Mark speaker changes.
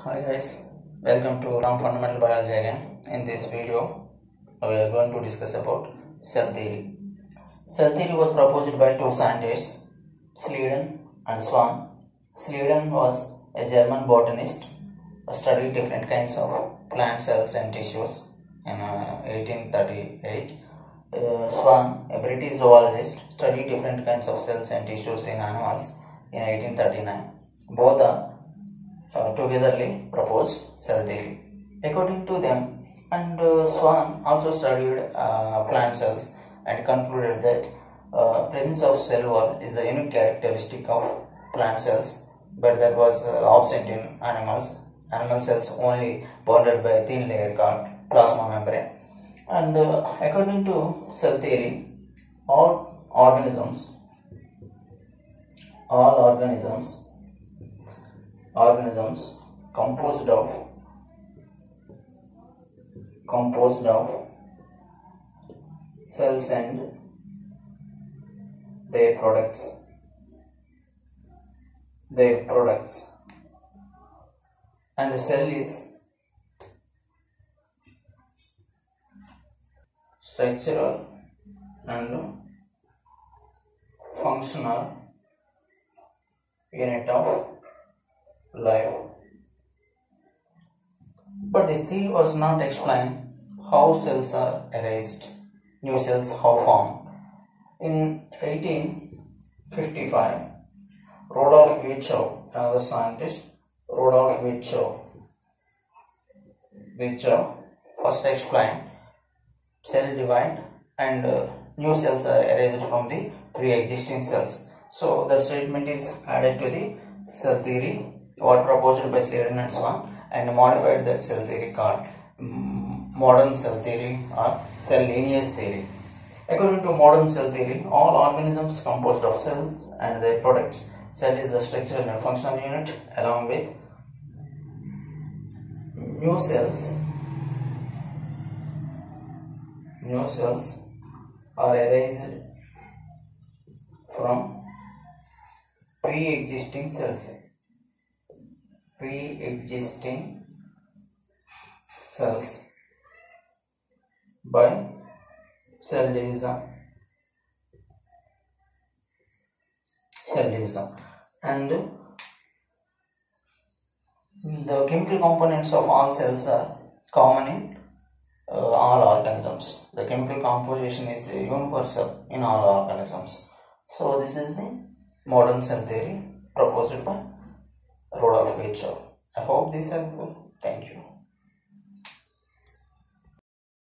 Speaker 1: Hi guys, welcome to Learn Fundamental Biology again. In this video, we are going to discuss about cell theory. Cell theory was proposed by two scientists, Schleiden and Schwann. Schleiden was a German botanist who studied different kinds of plant cells and tissues in 1838. Schwann, a British zoologist, studied different kinds of cells and tissues in animals in 1839. Both are togetherly proposed cell theory. According to them, and Schwann also studied plant cells and concluded that presence of cell wall is the unique characteristic of plant cells, but that was absent in animals. Animal cells only bounded by a thin layer called plasma membrane. And according to cell theory, all organisms composed of cells and their products and the cell is structural and functional unit of life. But this theory was not explain how cells are erased, new cells how formed. In 1855, Rudolf Virchow, another scientist, Virchow first explained cell divide and new cells are erased from the pre-existing cells. So the statement is added to the cell theory what proposed by Schleiden and Schwann and modified that cell theory called modern cell theory or cell lineage theory. According to modern cell theory, all organisms composed of cells and their products. Cell is the structural and functional unit along with new cells are erased from pre-existing cells by cell division and the chemical components of all cells are common in all organisms. The chemical composition is universal in all organisms. So this is the modern cell theory proposed by Rudolf Virchow. I hope this is helpful. Thank you.